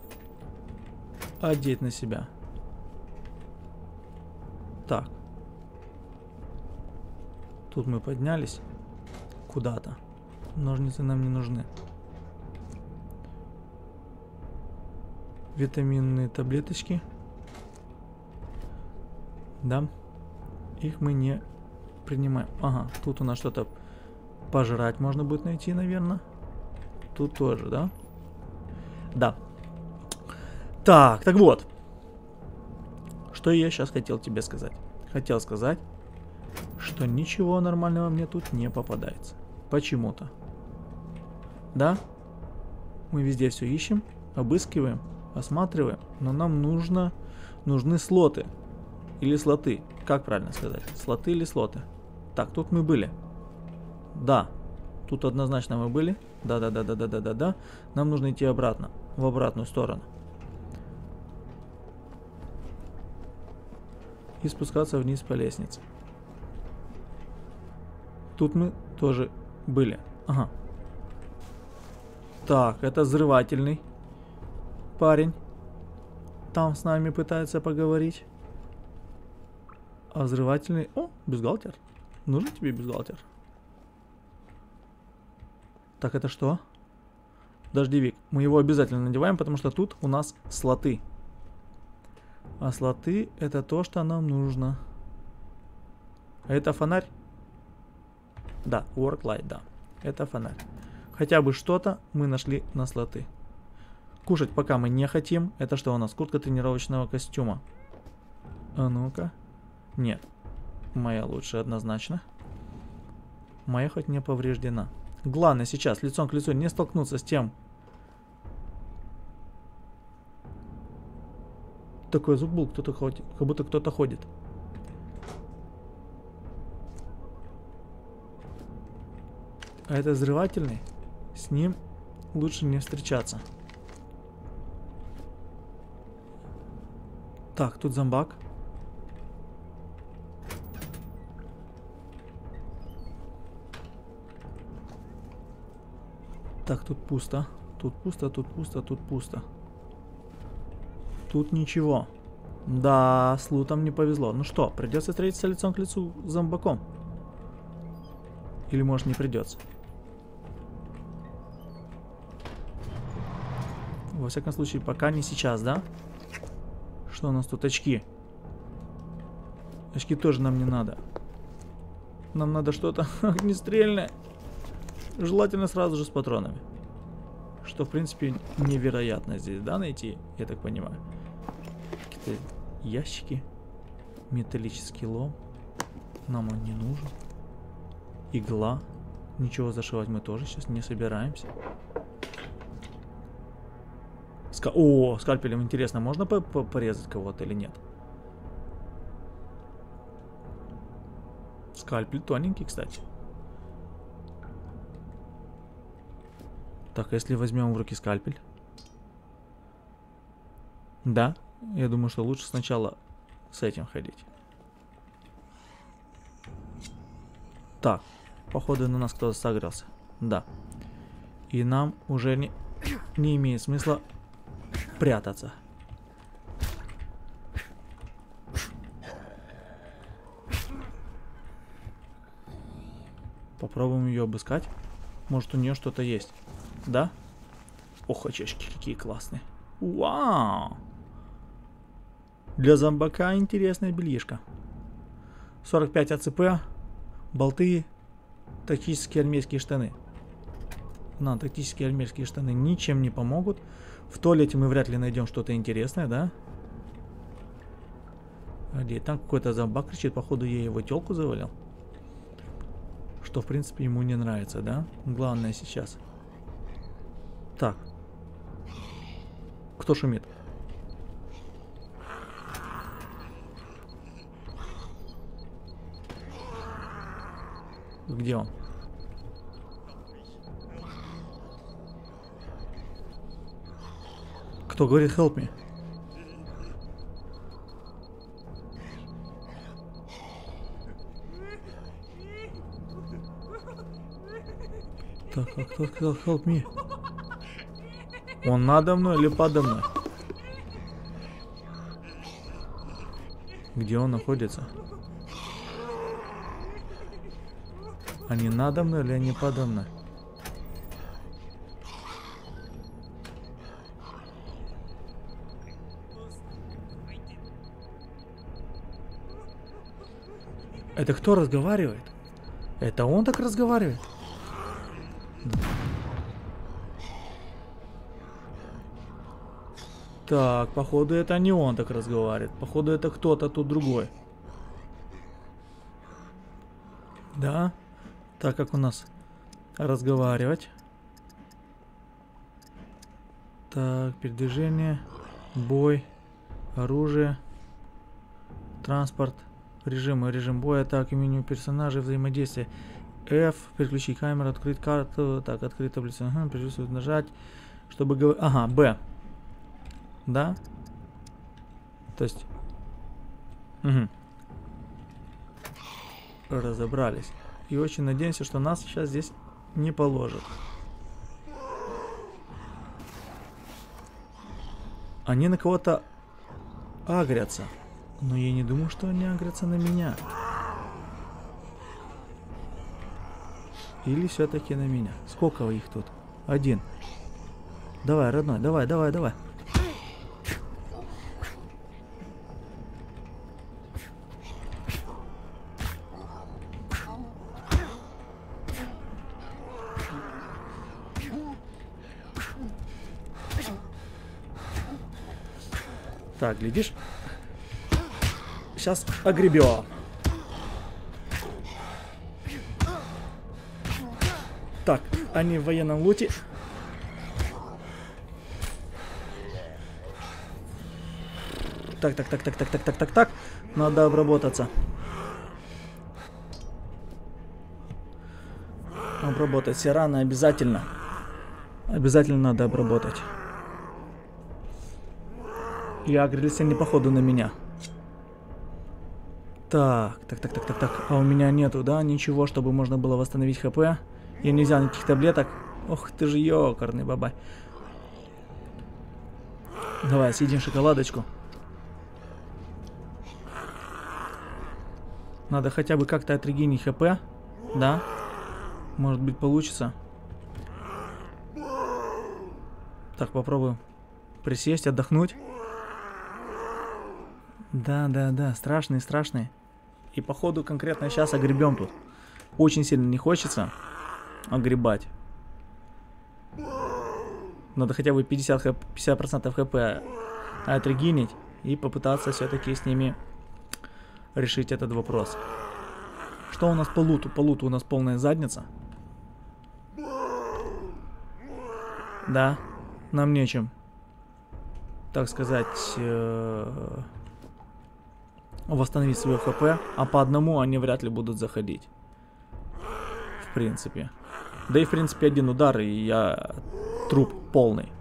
одеть на себя. Так. Тут мы поднялись куда-то. Ножницы нам не нужны. Витаминные таблеточки. Да. Их мы не принимаем. Ага, тут у нас что-то пожрать можно будет найти, наверное. Тут тоже, да? Да. Так, так вот. Что я сейчас хотел тебе сказать? Хотел сказать, что ничего нормального мне тут не попадается. Почему-то. Да? Мы везде все ищем, обыскиваем, осматриваем, но нам нужно, нужны слоты. Или слоты. Как правильно сказать? Слоты или слоты? Так, тут мы были. Да. Тут однозначно мы были. Да-да-да-да-да-да-да-да. Нам нужно идти обратно. В обратную сторону. И спускаться вниз по лестнице. Тут мы тоже были. Ага. Так, это взрывательный парень. Там с нами пытается поговорить. А взрывательный... О, бюстгальтер. Нужен тебе бюстгальтер? Так, это что? Дождевик. Мы его обязательно надеваем, потому что тут у нас слоты. А слоты это то, что нам нужно. А это фонарь? Да, work light, да. Это фонарь. Хотя бы что-то мы нашли на слоты. Кушать пока мы не хотим. Это что у нас? Куртка тренировочного костюма. А ну-ка. Нет. Моя лучше однозначно. Моя хоть не повреждена. Главное сейчас лицом к лицу не столкнуться с тем. Такой звук был, кто-то ходит, как будто кто-то ходит. А это взрывательный. С ним лучше не встречаться. Так, тут зомбак. Так, тут пусто. Тут пусто, тут пусто, тут пусто. Тут ничего. Да, с лутом не повезло. Ну что, придется встретиться лицом к лицу с зомбаком? Или может не придется? Во всяком случае, пока не сейчас, да? Что у нас тут? Очки. Очки тоже нам не надо. Нам надо что-то огнестрельное. Желательно сразу же с патронами. Что, в принципе, невероятно здесь, да, найти, я так понимаю. Какие-то ящики. Металлический лом. Нам он не нужен. Игла. Ничего зашивать мы тоже сейчас не собираемся. Ска О, скальпелем интересно, можно по -по порезать кого-то или нет? Скальпель тоненький, кстати. Так, а если возьмем в руки скальпель? Да, я думаю, что лучше сначала с этим ходить. Так, походу на нас кто-то согрелся. Да. И нам уже не, не имеет смысла прятаться. Попробуем ее обыскать. Может, у нее что-то есть. Да? Ох, очечки какие классные. Вау! Для зомбака интересная бельишка. сорок пять АЦП, болты, тактические армейские штаны. На, тактические армейские штаны ничем не помогут. В туалете мы вряд ли найдем что-то интересное, да? А где? Там какой-то зомбак кричит, походу я его тёлку завалил. Что, в принципе, ему не нравится, да? Главное сейчас. Так. Кто шумит? Где он? Кто говорит help me? Так, а кто сказал help me? Он надо мной или подо мной? Где он находится? Они надо мной или они подо мной? Это кто разговаривает? Это он так разговаривает? Так, походу это не он так разговаривает. Походу это кто-то тут другой. Да? Так, как у нас разговаривать? Так, передвижение, бой, оружие, транспорт, режимы, режим боя, атаки, меню персонажей, взаимодействие. F, переключить камеру, открыть карту, так, открыть таблицу, ага, присутствует, нажать, чтобы говорить, ага, B. Да? То есть... Угу. Разобрались. И очень надеемся, что нас сейчас здесь не положат. Они на кого-то агрятся. Но я не думаю, что они агрятся на меня. Или все-таки на меня. Сколько их тут? Один. Давай, родной, давай, давай, давай. Так, глядишь? Сейчас огребем. Так, они в военном луте. Так, так, так, так, так, так, так, так, так. Надо обработаться. Обработать все раны обязательно. Обязательно надо обработать. И агрелись они походу на меня. Так, так, так, так, так, так. А у меня нету, да, ничего, чтобы можно было восстановить хп. Я не взял никаких таблеток. Ох, ты же ёкарный бабай. Давай, съедим шоколадочку. Надо хотя бы как-то отрегенить хп. Да? Может быть, получится. Так, попробуем присесть, отдохнуть. Да, да, да, страшные, страшные. И походу конкретно сейчас огребем тут. Очень сильно не хочется огребать. Надо хотя бы пятьдесят процентов хп отрегенить и попытаться все-таки с ними решить этот вопрос. Что у нас по луту? По луту у нас полная задница. Да, нам нечем, так сказать, э восстановить свое хп, а по одному они вряд ли будут заходить. В принципе. Да и в принципе один удар, и я труп полный.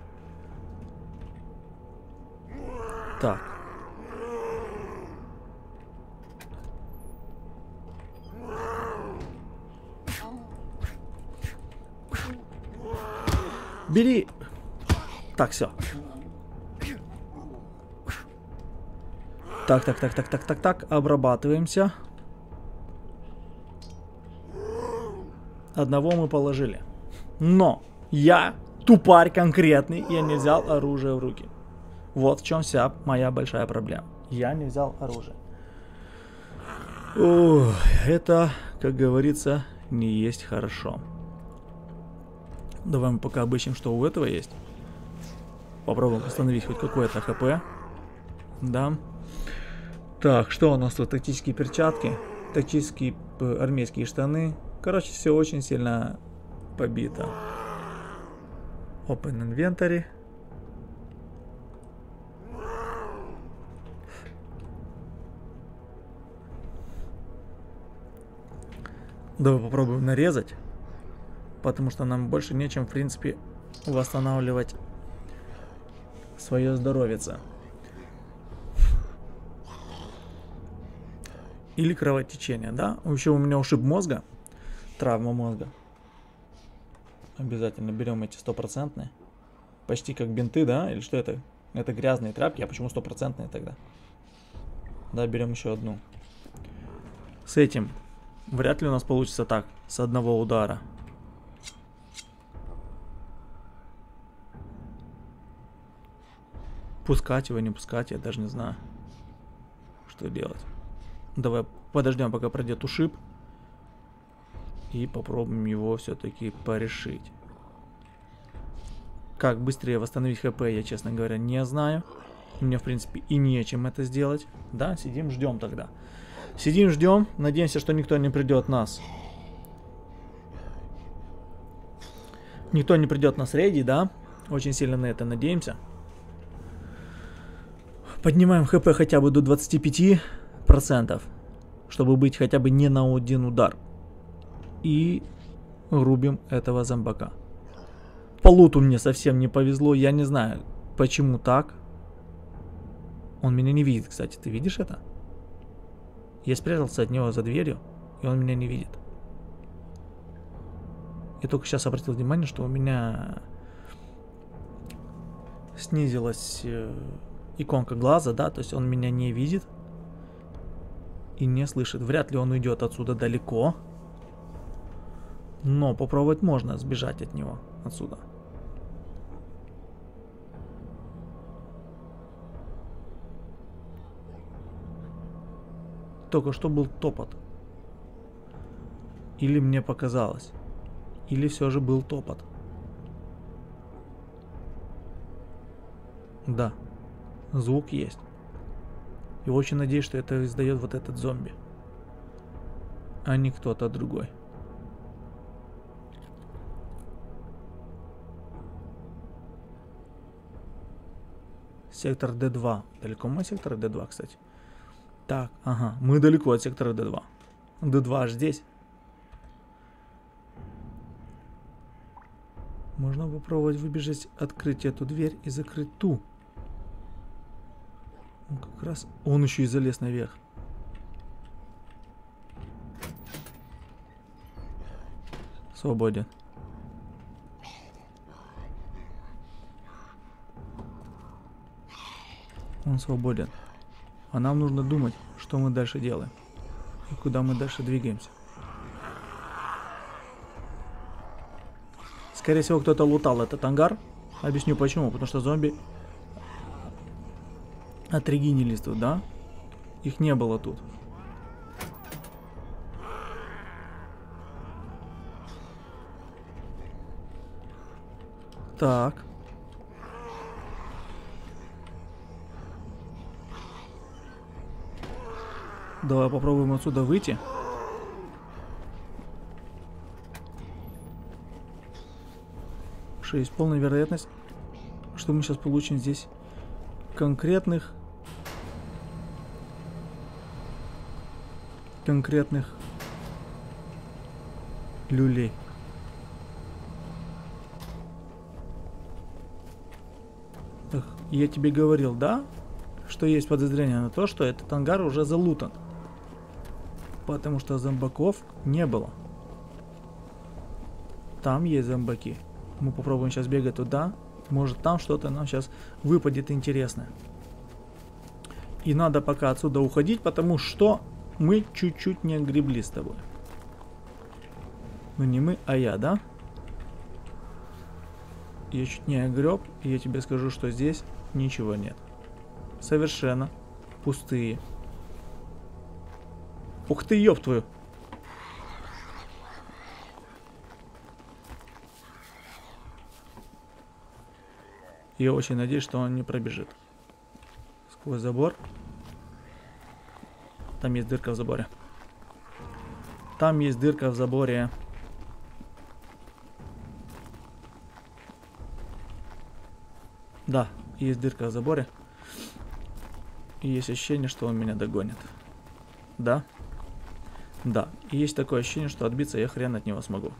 Так. Бери. Так, все. Так, так, так, так, так, так, так, обрабатываемся. Одного мы положили. Но я тупарь конкретный, я не взял оружие в руки. Вот в чем вся моя большая проблема. Я не взял оружие. Ох, это, как говорится, не есть хорошо. Давай мы пока обыщем, что у этого есть. Попробуем восстановить хоть какое-то хп. Да. Так, что у нас тут? Тактические перчатки, тактические э, армейские штаны. Короче, все очень сильно побито. Open Inventory. Давай попробуем нарезать. Потому что нам больше нечем, в принципе, восстанавливать свое здоровьице. Или кровотечение, да? Еще у меня ушиб мозга. Травма мозга. Обязательно берем эти стопроцентные. Почти как бинты, да? Или что это? Это грязные тряпки, а почему стопроцентные тогда? Да, берем еще одну. С этим вряд ли у нас получится так, с одного удара. Пускать его, не пускать, я даже не знаю, что делать. Давай подождем, пока пройдет ушиб. И попробуем его все-таки порешить. Как быстрее восстановить хп, я, честно говоря, не знаю. Мне, в принципе, и нечем это сделать. Да, сидим, ждем тогда. Сидим, ждем. Надеемся, что никто не придет нас. Никто не придет нас рейди, да? Очень сильно на это надеемся. Поднимаем хп хотя бы до двадцати пяти процентов. Чтобы быть хотя бы не на один удар. И рубим этого зомбака. По луту мне совсем не повезло. Я не знаю, почему так. Он меня не видит, кстати. Ты видишь это? Я спрятался от него за дверью, и он меня не видит. Я только сейчас обратил внимание, что у меня снизилась иконка глаза, да, то есть он меня не видит и не слышит. Вряд ли он уйдет отсюда далеко. Но попробовать можно сбежать от него отсюда. Только что был топот. Или мне показалось. Или все же был топот. Да. Звук есть. И очень надеюсь, что это издает вот этот зомби. А не кто-то другой. Сектор Д два. Далеко мой сектор Д два, кстати. Так, ага. Мы далеко от сектора Д два. Д два аж здесь. Можно попробовать выбежать, открыть эту дверь и закрыть ту. Он как раз... Он еще и залез наверх. Свободен. Он свободен. А нам нужно думать, что мы дальше делаем. И куда мы дальше двигаемся. Скорее всего, кто-то лутал этот ангар. Объясню почему. Потому что зомби отрегенились тут, да? Их не было тут. Так. Давай попробуем отсюда выйти. Что есть полная вероятность, что мы сейчас получим здесь конкретных конкретных люлей. Эх, я тебе говорил, да, что есть подозрение на то, что этот ангар уже залутан. Потому что зомбаков не было. Там есть зомбаки. Мы попробуем сейчас бегать туда. Может, там что-то нам сейчас выпадет интересное. И надо пока отсюда уходить, потому что мы чуть-чуть не огребли с тобой. Ну не мы, а я, да? Я чуть не огреб, и я тебе скажу, что здесь ничего нет. Совершенно пустые. Ух ты, ёб твою. Я очень надеюсь, что он не пробежит. Сквозь забор. Там есть дырка в заборе. Там есть дырка в заборе. Да, есть дырка в заборе. И есть ощущение, что он меня догонит. Да? Да. И есть такое ощущение, что отбиться я хрен от него смогу.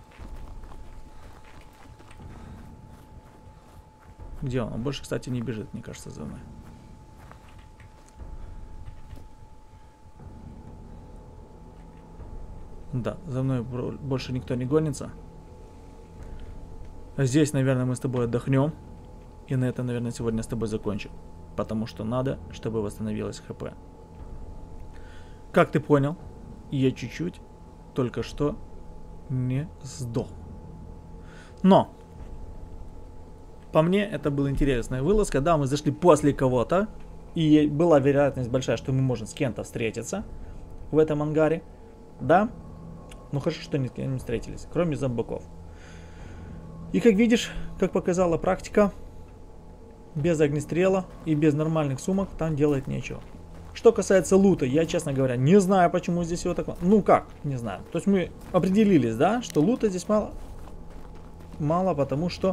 Где он? Он больше, кстати, не бежит, мне кажется, за мной. Да, за мной больше никто не гонится. Здесь, наверное, мы с тобой отдохнем. И на этом, наверное, сегодня с тобой закончим. Потому что надо, чтобы восстановилось ХП. Как ты понял, я чуть-чуть только что не сдох. Но, по мне, это была интересная вылазка. Да, мы зашли после кого-то. И была вероятность большая, что мы можем с кем-то встретиться в этом ангаре. Да? Ну хорошо, что ни с кем не встретились, кроме зомбаков. И как видишь, как показала практика, без огнестрела и без нормальных сумок там делать нечего. Что касается лута, я, честно говоря, не знаю, почему здесь его так... Ну как, не знаю. То есть мы определились, да, что лута здесь мало. Мало, потому что...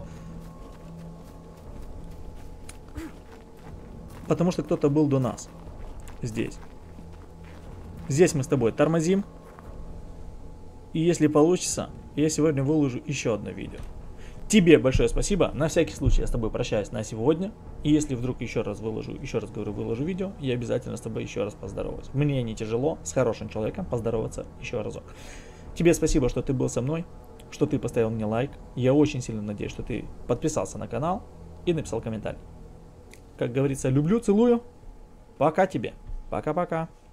Потому что кто-то был до нас. Здесь. Здесь мы с тобой тормозим. И если получится, я сегодня выложу еще одно видео. Тебе большое спасибо. На всякий случай я с тобой прощаюсь на сегодня. И если вдруг еще раз выложу, еще раз говорю, выложу видео, я обязательно с тобой еще раз поздороваюсь. Мне не тяжело с хорошим человеком поздороваться еще разок. Тебе спасибо, что ты был со мной, что ты поставил мне лайк. Я очень сильно надеюсь, что ты подписался на канал и написал комментарий. Как говорится, люблю, целую. Пока тебе. Пока-пока.